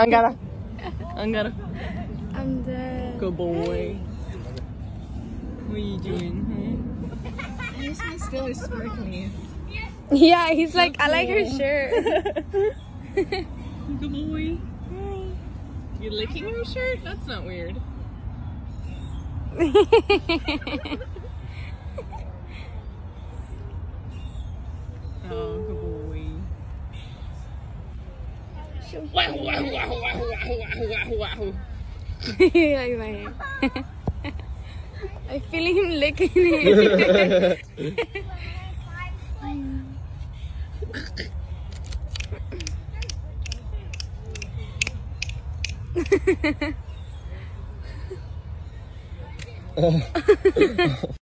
Angara. Angara. I'm dead. Good boy. What are you doing? This is still is sparkly. Yeah, he's like, I like her shirt. Good boy. You licking her shirt? That's not weird. Oh, good boy. Wow, wow, wow, wow, wow, wow, wow. Like my hand. I feel him licking it. Oh.